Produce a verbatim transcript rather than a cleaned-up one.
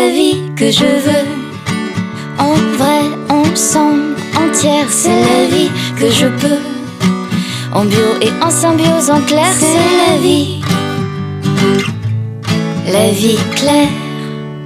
la vie que je veux. En vrai, ensemble, entière, c'est la vie que je peux. En bio et en symbiose, en clair, c'est la vie. La vie claire.